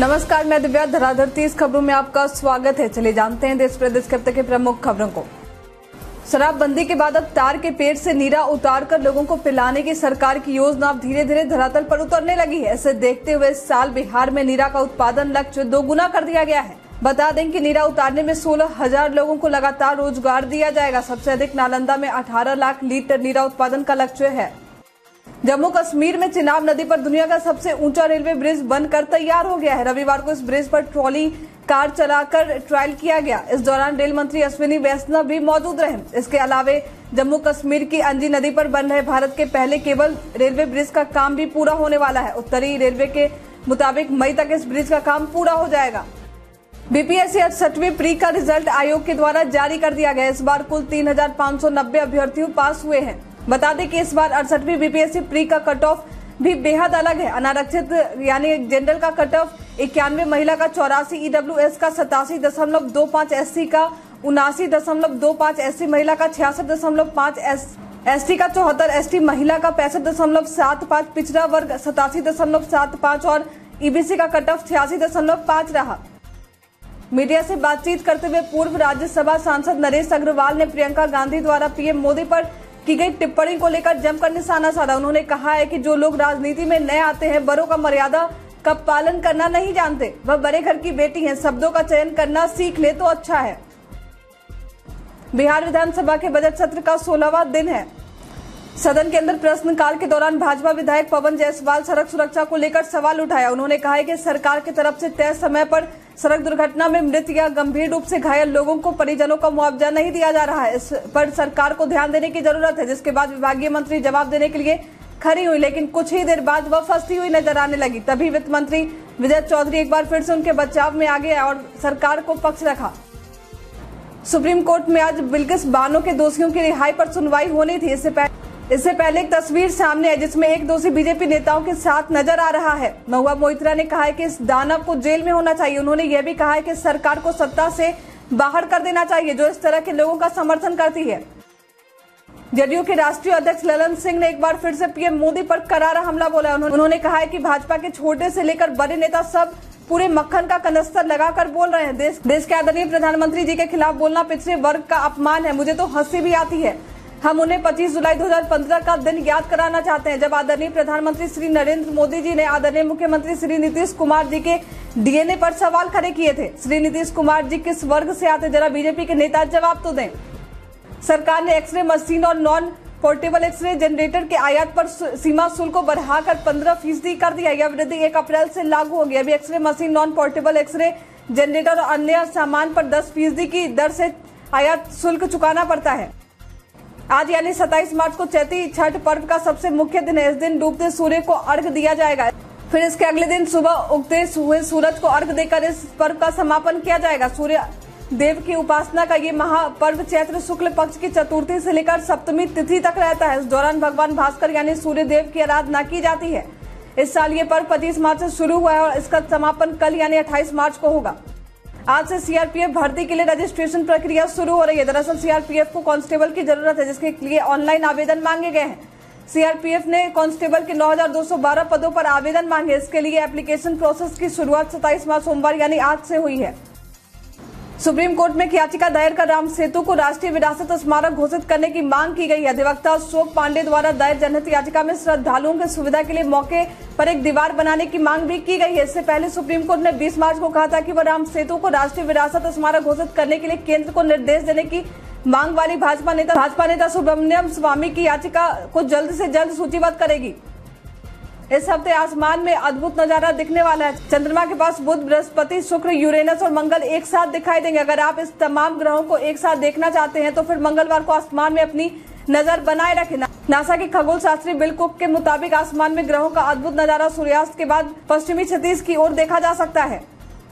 नमस्कार, मैं दिव्या। धराधर 30 खबरों में आपका स्वागत है। चलिए जानते हैं देश प्रदेश के अब तक के प्रमुख खबरों को। शराबबंदी के बाद अब तार के पेड़ से नीरा उतारकर लोगों को पिलाने की सरकार की योजना अब धीरे धीरे धरातल पर उतरने लगी है। इसे देखते हुए इस साल बिहार में नीरा का उत्पादन लक्ष्य 2 गुना कर दिया गया है। बता दें कि नीरा उतारने में 16,000 लोगों को लगातार रोजगार दिया जाएगा। सबसे अधिक नालंदा में 18 लाख लीटर नीरा उत्पादन का लक्ष्य है। जम्मू कश्मीर में चिनाब नदी पर दुनिया का सबसे ऊंचा रेलवे ब्रिज बनकर तैयार हो गया है। रविवार को इस ब्रिज पर ट्रॉली कार चलाकर ट्रायल किया गया। इस दौरान रेल मंत्री अश्विनी वैष्णव भी मौजूद रहे। इसके अलावे जम्मू कश्मीर की अंजी नदी पर बन रहे भारत के पहले केबल रेलवे ब्रिज का काम भी पूरा होने वाला है। उत्तरी रेलवे के मुताबिक मई तक इस ब्रिज का काम पूरा हो जाएगा। बीपीएससी 68वीं प्री का रिजल्ट आयोग के द्वारा जारी कर दिया गया। इस बार कुल 3,590 अभ्यर्थी पास हुए हैं। बता दें कि इस बार 68वीं बीपीएससी प्री का कट ऑफ भी बेहद अलग है। अनारक्षित यानी जनरल का कट ऑफ 91, महिला का 84, ईडब्ल्यूएस का 87.25, एससी का 79.25, एससी महिला का 66.5, एसटी का 74, एसटी महिला का 65.75, पिछड़ा वर्ग 87.75 और ईबीसी का कट ऑफ 86.5 रहा। मीडिया से बातचीत करते हुए पूर्व राज्यसभा सांसद नरेश अग्रवाल ने प्रियंका गांधी द्वारा पीएम मोदी पर की गई टिप्पणी को लेकर जमकर निशाना साधा। उन्होंने कहा है कि जो लोग राजनीति में नए आते हैं बड़ों का मर्यादा का पालन करना नहीं जानते। वह बड़े घर की बेटी हैं, शब्दों का चयन करना सीख ले तो अच्छा है। बिहार विधानसभा के बजट सत्र का 16वां दिन है। सदन के अंदर प्रश्नकाल के दौरान भाजपा विधायक पवन जायसवाल सड़क सुरक्षा को लेकर सवाल उठाया। उन्होंने कहा है कि सरकार की तरफ से तय समय पर सड़क दुर्घटना में मृत या गंभीर रूप से घायल लोगों को परिजनों का मुआवजा नहीं दिया जा रहा है। इस पर सरकार को ध्यान देने की जरूरत है। जिसके बाद विभागीय मंत्री जवाब देने के लिए खड़ी हुई, लेकिन कुछ ही देर बाद वह फंसी हुई नजर आने लगी। तभी वित्त मंत्री विजय चौधरी एक बार फिर से उनके बचाव में आ गए और सरकार को पक्ष रखा। सुप्रीम कोर्ट में आज बिल्किस बानो के दोषियों की रिहाई पर सुनवाई होनी थी। इससे पहले एक तस्वीर सामने है जिसमें एक दोषी बीजेपी नेताओं के साथ नजर आ रहा है। महुआ मोइत्रा ने कहा है कि इस दानव को जेल में होना चाहिए। उन्होंने यह भी कहा है कि सरकार को सत्ता से बाहर कर देना चाहिए जो इस तरह के लोगों का समर्थन करती है। जदयू के राष्ट्रीय अध्यक्ष ललन सिंह ने एक बार फिर से पीएम मोदी पर करारा हमला बोला। उन्होंने कहा है कि भाजपा के छोटे से लेकर बड़े नेता सब पूरे मक्खन का कनस्तर लगाकर बोल रहे हैं। देश के आदरणीय प्रधानमंत्री जी के खिलाफ बोलना पिछड़े वर्ग का अपमान है। मुझे तो हंसी भी आती है। हम उन्हें 25 जुलाई 2015 का दिन याद कराना चाहते हैं जब आदरणीय प्रधानमंत्री श्री नरेंद्र मोदी जी ने आदरणीय मुख्यमंत्री श्री नीतीश कुमार जी के डीएनए पर सवाल खड़े किए थे। श्री नीतीश कुमार जी किस वर्ग से आते, जरा बीजेपी के नेता जवाब तो दें। सरकार ने एक्सरे मशीन और नॉन पोर्टेबल एक्सरे जनरेटर के आयात पर सीमा शुल्क को बढ़ाकर 15% कर दिया। यह वृद्धि 1 अप्रैल से लागू होगी। अभी X ray machine, non portable X ray generator और अन्य सामान पर 10% की दर से आयात शुल्क चुकाना पड़ता है। आज यानी 27 मार्च को चैती छठ पर्व का सबसे मुख्य दिन है। इस दिन डूबते सूर्य को अर्घ दिया जाएगा। फिर इसके अगले दिन सुबह उगते हुए सूरज को अर्घ देकर इस पर्व का समापन किया जाएगा। सूर्य देव की उपासना का ये महापर्व चैत्र शुक्ल पक्ष की चतुर्थी से लेकर सप्तमी तिथि तक रहता है। इस दौरान भगवान भास्कर यानी सूर्य देव की आराधना की जाती है। इस साल ये पर्व 25 मार्च से शुरू हुआ है और इसका समापन कल यानी 28 मार्च को होगा। आज से सीआरपीएफ भर्ती के लिए रजिस्ट्रेशन प्रक्रिया शुरू हो रही है। दरअसल सीआरपीएफ को कांस्टेबल की जरूरत है जिसके लिए ऑनलाइन आवेदन मांगे गए हैं। सीआरपीएफ ने कांस्टेबल के 9,212 पदों पर आवेदन मांगे। इसके लिए एप्लीकेशन प्रोसेस की शुरुआत 27 मार्च सोमवार यानी आज से हुई है। सुप्रीम कोर्ट में याचिका दायर कर राम सेतु को राष्ट्रीय विरासत स्मारक घोषित करने की मांग की गई है। अधिवक्ता अशोक पांडे द्वारा दायर जनहित याचिका में श्रद्धालुओं की सुविधा के लिए मौके पर एक दीवार बनाने की मांग भी की गई है। इससे पहले सुप्रीम कोर्ट ने 20 मार्च को कहा था कि वह राम सेतु को राष्ट्रीय विरासत स्मारक घोषित करने के लिए केंद्र को निर्देश देने की मांग वाली भाजपा नेता सुब्रमण्यम स्वामी की याचिका को जल्द से जल्द सूचीबद्ध करेगी। इस हफ्ते आसमान में अद्भुत नजारा दिखने वाला है। चंद्रमा के पास बुध, बृहस्पति, शुक्र, यूरेनस और मंगल एक साथ दिखाई देंगे। अगर आप इस तमाम ग्रहों को एक साथ देखना चाहते हैं तो फिर मंगलवार को आसमान में अपनी नजर बनाए रखें। नासा के खगोल शास्त्री बिल कुक के मुताबिक आसमान में ग्रहों का अद्भुत नजारा सूर्यास्त के बाद पश्चिमी क्षितिज की ओर देखा जा सकता है।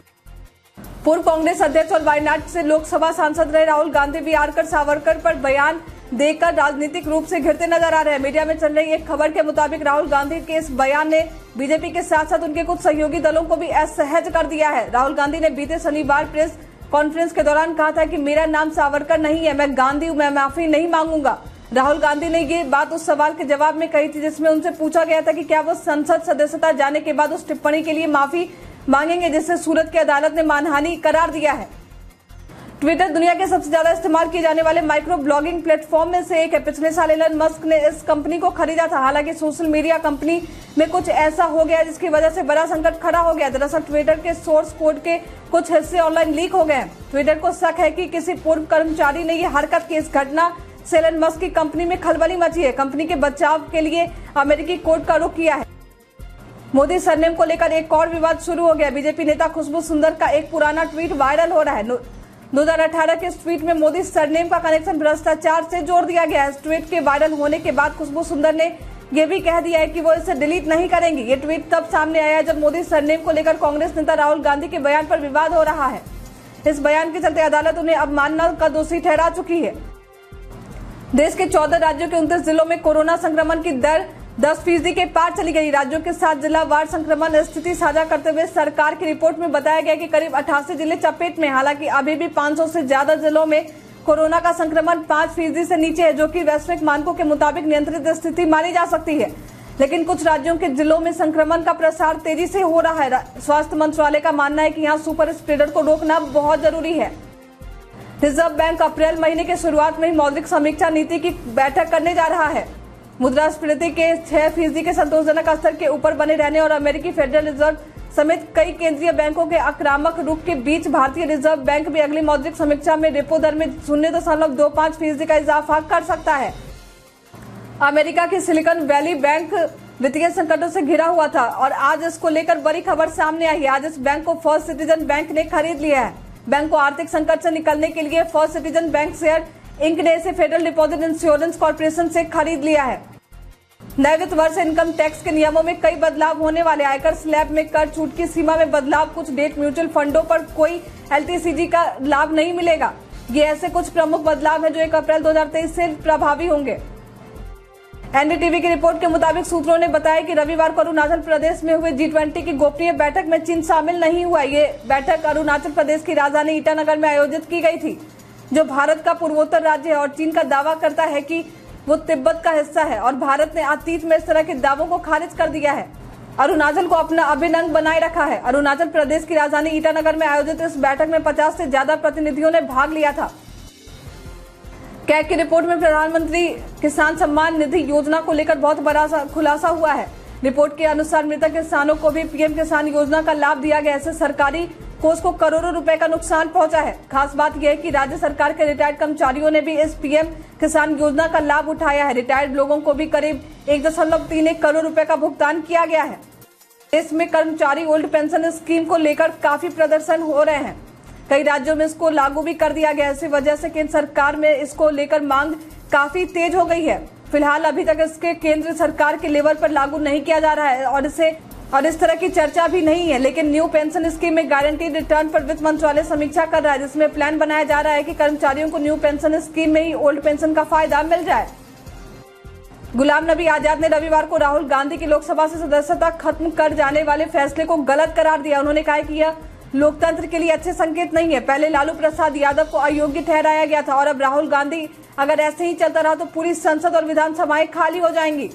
पूर्व कांग्रेस अध्यक्ष और वायनाड से लोकसभा सांसद रहे राहुल गांधी भी आकर सावरकर पर बयान देकर राजनीतिक रूप से घिरते नजर आ रहे हैं। मीडिया में चल रही एक खबर के मुताबिक राहुल गांधी के इस बयान ने बीजेपी के साथ साथ उनके कुछ सहयोगी दलों को भी असहज कर दिया है। राहुल गांधी ने बीते शनिवार प्रेस कॉन्फ्रेंस के दौरान कहा था कि मेरा नाम सावरकर नहीं है, मैं गांधी हूं, मैं माफी नहीं मांगूंगा। राहुल गांधी ने ये बात उस सवाल के जवाब में कही थी जिसमें उनसे पूछा गया था कि क्या वो संसद सदस्यता जाने के बाद उस टिप्पणी के लिए माफी मांगेंगे, जिसे सूरत की अदालत ने मानहानि करार दिया है। ट्विटर दुनिया के सबसे ज्यादा इस्तेमाल किए जाने वाले माइक्रो ब्लॉगिंग प्लेटफॉर्म में से एक है। पिछले साल एलन मस्क ने इस कंपनी को खरीदा था। हालांकि सोशल मीडिया कंपनी में कुछ ऐसा हो गया जिसकी वजह से बड़ा संकट खड़ा हो गया। दरअसल ट्विटर के सोर्स कोड के कुछ हिस्से ऑनलाइन लीक हो गए हैं। ट्विटर को शक है कि किसी पूर्व कर्मचारी ने यह हरकत की। इस घटना से एलन मस्क की कंपनी में खलबली मची है। कंपनी के बचाव के लिए अमेरिकी कोर्ट का रुख किया है। मोदी सरनेम को लेकर एक और विवाद शुरू हो गया। बीजेपी नेता खुशबू सुंदर का एक पुराना ट्वीट वायरल हो रहा है। 2018 के इस ट्वीट में मोदी सरनेम का कनेक्शन भ्रष्टाचार से जोड़ दिया गया है। इस ट्वीट के वायरल होने के बाद खुशबू सुंदर ने यह भी कह दिया है कि वो इसे डिलीट नहीं करेंगी। ये ट्वीट तब सामने आया जब मोदी सरनेम को लेकर कांग्रेस नेता राहुल गांधी के बयान पर विवाद हो रहा है। इस बयान के चलते अदालत उन्हें अवमानना का दोषी ठहरा चुकी है। देश के 14 राज्यों के 29 जिलों में कोरोना संक्रमण की दर 10% के पार चली गई। राज्यों के 7 जिलावार संक्रमण स्थिति साझा करते हुए सरकार की रिपोर्ट में बताया गया कि करीब 88 जिले चपेट में। हालांकि अभी भी 500 से ज्यादा जिलों में कोरोना का संक्रमण 5% से नीचे है, जो कि वैश्विक मानकों के मुताबिक नियंत्रित स्थिति मानी जा सकती है। लेकिन कुछ राज्यों के जिलों में संक्रमण का प्रसार तेजी से हो रहा है। स्वास्थ्य मंत्रालय का मानना है कि यहाँ सुपर स्प्रेडर को रोकना बहुत जरूरी है। रिजर्व बैंक अप्रैल महीने के शुरुआत में ही मौद्रिक समीक्षा नीति की बैठक करने जा रहा है। मुद्रास्फीति के 6% के संतोषजनक स्तर के ऊपर बने रहने और अमेरिकी फेडरल रिजर्व समेत कई केंद्रीय बैंकों के आक्रामक रुख के बीच भारतीय रिजर्व बैंक भी अगली मौद्रिक समीक्षा में रेपो दर में 0.25% का इजाफा कर सकता है। अमेरिका की सिलिकॉन वैली बैंक वित्तीय संकटों से घिरा हुआ था और आज इसको लेकर बड़ी खबर सामने आई है। आज इस बैंक को फर्स्ट सिटीजन बैंक ने खरीद लिया है। बैंक को आर्थिक संकट से निकलने के लिए first citizen bank share Inc ने इसे फेडरल डिपॉजिट इंश्योरेंस कॉर्पोरेशन से खरीद लिया है। नए वित्त वर्ष इनकम टैक्स के नियमों में कई बदलाव होने वाले। आयकर स्लैब में कर छूट की सीमा में बदलाव, कुछ डेट म्यूचुअल फंडों पर कोई LTCG का लाभ नहीं मिलेगा। ये ऐसे कुछ प्रमुख बदलाव हैं जो 1 अप्रैल 2023 से प्रभावी होंगे। NDTV की रिपोर्ट के मुताबिक सूत्रों ने बताया कि रविवार को अरुणाचल प्रदेश में हुए G20 की गोपनीय बैठक में चीन शामिल नहीं हुआ। ये बैठक अरुणाचल प्रदेश की राजधानी ईटानगर में आयोजित की गई थी, जो भारत का पूर्वोत्तर राज्य है और चीन का दावा करता है कि वो तिब्बत का हिस्सा है और भारत ने अतीत में इस तरह के दावों को खारिज कर दिया है। अरुणाचल को अपना अभिन्न अंग बनाए रखा है। अरुणाचल प्रदेश की राजधानी ईटानगर में आयोजित इस बैठक में 50 से ज्यादा प्रतिनिधियों ने भाग लिया था। कैग की रिपोर्ट में प्रधानमंत्री किसान सम्मान निधि योजना को लेकर बहुत बड़ा खुलासा हुआ है। रिपोर्ट के अनुसार मृतक किसानों को भी PM किसान योजना का लाभ दिया गया। इससे सरकारी कोष को करोड़ों रुपए का नुकसान पहुंचा है। खास बात यह है कि राज्य सरकार के रिटायर्ड कर्मचारियों ने भी इस PM किसान योजना का लाभ उठाया है। रिटायर्ड लोगों को भी करीब 1.31 करोड़ रुपए का भुगतान किया गया है। देश में कर्मचारी ओल्ड पेंशन स्कीम को लेकर काफी प्रदर्शन हो रहे हैं। कई राज्यों में इसको लागू भी कर दिया गया। इसी वजह से केंद्र सरकार में इसको लेकर मांग काफी तेज हो गई है। फिलहाल अभी तक इसके केंद्र सरकार के लेवल पर लागू नहीं किया जा रहा है और इस तरह की चर्चा भी नहीं है। लेकिन न्यू पेंशन स्कीम में गारंटीड रिटर्न पर वित्त मंत्रालय समीक्षा कर रहा है, जिसमें प्लान बनाया जा रहा है कि कर्मचारियों को न्यू पेंशन स्कीम में ही ओल्ड पेंशन का फायदा मिल जाए। गुलाम नबी आजाद ने रविवार को राहुल गांधी की लोकसभा से सदस्यता खत्म कर जाने वाले फैसले को गलत करार दिया। उन्होंने कहा कि यह लोकतंत्र के लिए अच्छे संकेत नहीं है। पहले लालू प्रसाद यादव को अयोग्य ठहराया गया था और अब राहुल गांधी अगर ऐसे ही चलता रहा तो पूरी संसद और विधानसभाएं खाली हो जाएंगी।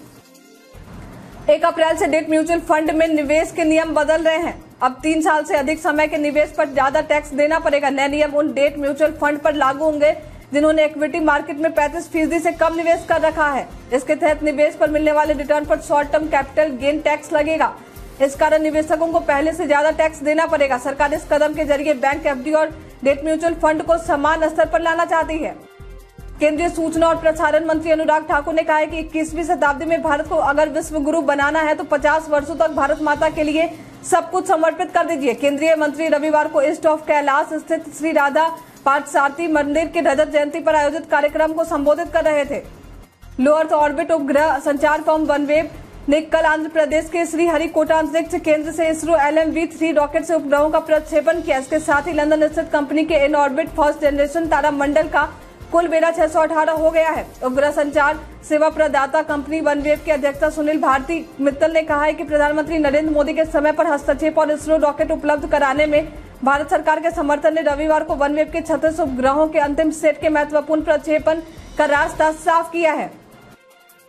1 अप्रैल से डेट म्यूचुअल फंड में निवेश के नियम बदल रहे हैं। अब 3 साल से अधिक समय के निवेश पर ज्यादा टैक्स देना पड़ेगा। नए नियम उन डेट म्यूचुअल फंड पर लागू होंगे जिन्होंने इक्विटी मार्केट में 35% से कम निवेश कर रखा है। इसके तहत निवेश पर मिलने वाले रिटर्न पर short term capital gain tax लगेगा। इस कारण निवेशकों को पहले से ज्यादा टैक्स देना पड़ेगा। सरकार इस कदम के जरिए बैंक, FD और डेट म्यूचुअल फंड को समान स्तर पर लाना चाहती है। केंद्रीय सूचना और प्रसारण मंत्री अनुराग ठाकुर ने कहा है कि 21वीं शताब्दी में भारत को अगर विश्व गुरु बनाना है तो 50 वर्षों तक भारत माता के लिए सब कुछ समर्पित कर दीजिए। केंद्रीय मंत्री रविवार को ईस्ट ऑफ कैलाश स्थित श्री राधा पार्थसारथी मंदिर के रजत जयंती पर आयोजित कार्यक्रम को संबोधित कर रहे थे। लो अर्थ ऑर्बिट उपग्रह संचार फर्म वनवेव ने कल आंध्र प्रदेश के श्रीहरिकोटा अंतरिक्ष केंद्र से इसरो LMV-3 रॉकेट से उपग्रहों का प्रक्षेपण किया। इसके साथ ही लंदन स्थित कंपनी के इन ऑर्बिट फर्स्ट जनरेशन तारामंडल का कुल बेड़ा 618 हो गया है। उपग्रह संचार सेवा प्रदाता कंपनी वनवेव के अध्यक्ष सुनील भारती मित्तल ने कहा है कि प्रधानमंत्री नरेंद्र मोदी के समय पर हस्तक्षेप और इसरो रॉकेट उपलब्ध कराने में भारत सरकार के समर्थन ने रविवार को वनवेव के 36 उपग्रहों के अंतिम सेट के महत्वपूर्ण प्रक्षेपण का रास्ता साफ किया है।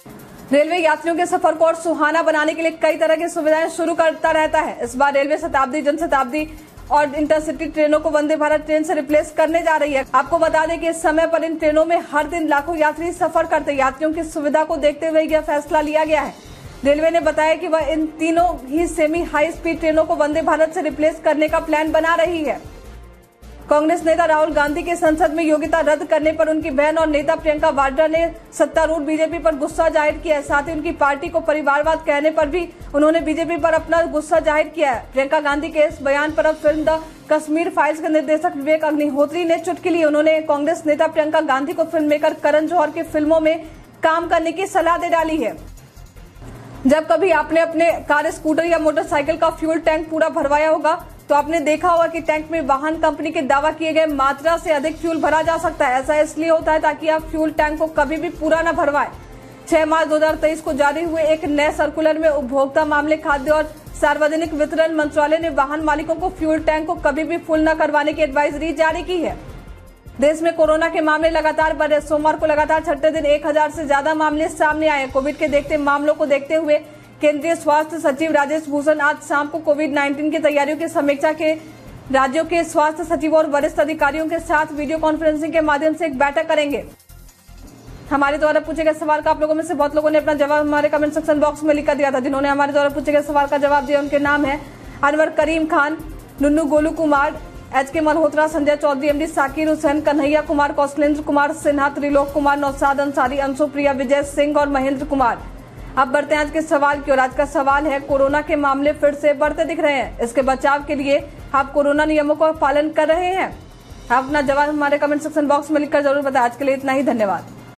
रेलवे यात्रियों के सफर को और सुहाना बनाने के लिए कई तरह की सुविधाएं शुरू करता रहता है। इस बार रेलवे शताब्दी, जनशताब्दी और इंटरसिटी ट्रेनों को वंदे भारत ट्रेन से रिप्लेस करने जा रही है। आपको बता दें कि इस समय पर इन ट्रेनों में हर दिन लाखों यात्री सफर करते हैं। यात्रियों की सुविधा को देखते हुए यह फैसला लिया गया है। रेलवे ने बताया कि वह इन तीनों ही सेमी हाई स्पीड ट्रेनों को वंदे भारत से रिप्लेस करने का प्लान बना रही है। कांग्रेस नेता राहुल गांधी के संसद में योग्यता रद्द करने पर उनकी बहन और नेता प्रियंका वाड्रा ने सत्तारूढ़ बीजेपी पर गुस्सा जाहिर किया है। साथ ही उनकी पार्टी को परिवारवाद कहने पर भी उन्होंने बीजेपी पर अपना गुस्सा जाहिर किया है। प्रियंका गांधी के इस बयान पर अब फिल्म द कश्मीर फाइल्स के निर्देशक विवेक अग्निहोत्री ने चुटकी ली। उन्होंने कांग्रेस नेता प्रियंका गांधी को फिल्म मेकर करण जौहर की फिल्मों में काम करने की सलाह दे डाली है। जब कभी आपने अपने कार, स्कूटर या मोटरसाइकिल का फ्यूल टैंक पूरा भरवाया होगा तो आपने देखा होगा कि टैंक में वाहन कंपनी के दावा किए गए मात्रा से अधिक फ्यूल भरा जा सकता है। ऐसा इसलिए होता है ताकि आप फ्यूल टैंक को कभी भी पूरा न भरवाएं। 6 मार्च 2023 को जारी हुए एक नए सर्कुलर में उपभोक्ता मामले, खाद्य और सार्वजनिक वितरण मंत्रालय ने वाहन मालिकों को फ्यूल टैंक को कभी भी फुल न करवाने की एडवाइजरी जारी की है। देश में कोरोना के मामले लगातार बढ़ रहे। सोमवार को लगातार छठे दिन 1000 से ज्यादा मामले सामने आए। कोविड के देखते मामलों को देखते हुए केंद्रीय स्वास्थ्य सचिव राजेश भूषण आज शाम को कोविड-19 की तैयारियों की समीक्षा के राज्यों के स्वास्थ्य सचिवों और वरिष्ठ अधिकारियों के साथ वीडियो कॉन्फ्रेंसिंग के माध्यम से एक बैठक करेंगे। हमारे द्वारा पूछे गए सवाल का आप लोगों में से बहुत लोगों ने अपना जवाब हमारे कमेंट सेक्शन बॉक्स में लिखकर दिया था। जिन्होंने हमारे द्वारा पूछे गए सवाल का जवाब दिया उनके नाम है अनवर करीम खान, नुन्नू गोलू कुमार, HK मल्होत्रा, संजय चौधरी, MD साकिर हुसैन, कन्हैया कुमार, कौशलेंद्र कुमार सिन्हा, त्रिलोक कुमार, नौशाद अंसारी, अंशु प्रिया, विजय सिंह और महेंद्र कुमार। अब बढ़ते हैं आज के सवाल की ओर। आज का सवाल है, कोरोना के मामले फिर से बढ़ते दिख रहे हैं, इसके बचाव के लिए आप कोरोना नियमों का पालन कर रहे हैं? आप अपना जवाब हमारे कमेंट सेक्शन बॉक्स में लिखकर जरूर बताएं। आज के लिए इतना ही, धन्यवाद।